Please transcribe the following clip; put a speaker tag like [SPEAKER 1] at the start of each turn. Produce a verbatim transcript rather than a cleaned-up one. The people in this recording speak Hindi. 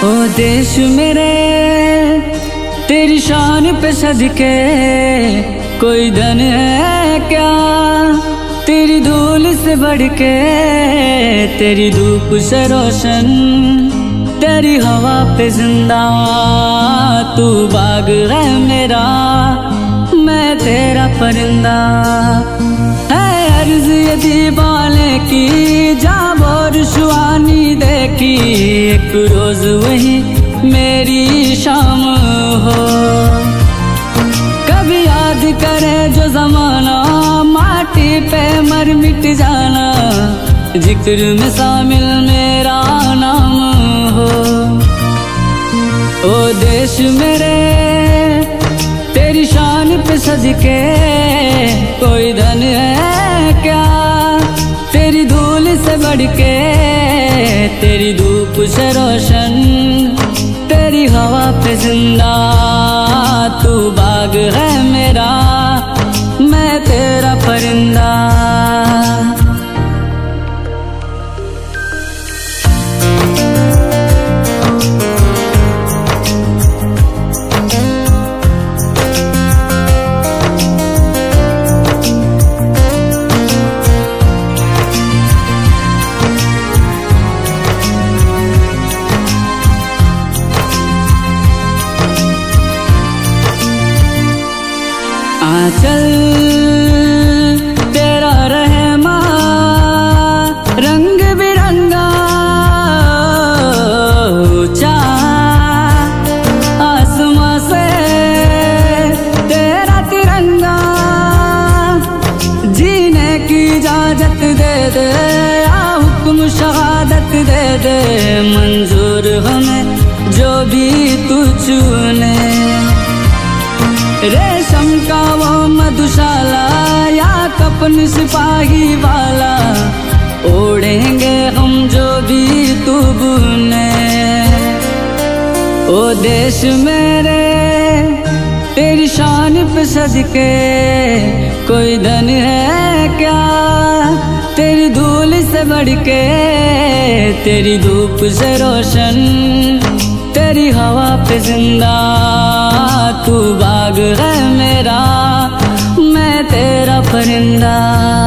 [SPEAKER 1] ओ देश मेरे तेरी शान पे सदके कोई धन है क्या, तेरी धूल से बढ़ के, तेरी धूप से रोशन, तेरी हवा पे जिंदा। तू बाग है मेरा, मैं तेरा परिंदा। है अर्ज यदि बाले की जाबो रुशवानी देखी, एक रोज वही मेरी शाम हो। कभी याद करे जो जमाना, माटी पे मर मिट जाना, जिक्र में शामिल मेरा नाम हो। ओ देश मेरे तेरी शान पे सदके कोई धन है क्या, तेरी धूल से बढ़ के, तेरी धूप से रोशन, तेरी हवा पे जिंदा। तू बाग है मेरा, मैं तेरा परिंदा। आंचल तेरा रहमा रंग बिरंगा, ऊंचा आसमां से तेरा तिरंगा। जीने की इजाजत दे दे, या हुक्म शहादत दे दे, मंजूर हमें जो भी तू चुने। रेशम का वो मधुशाला या कपन सिपाही वाला, ओढ़ेंगे हम जो भी तू बुने। ओ देश मेरे तेरी शान पे सदके कोई धन है क्या, तेरी धूल से बढ़ के, तेरी धूप से रोशन, तेरी हवा पे जिंदा। तू बाग है मेरा, मैं तेरा परिंदा।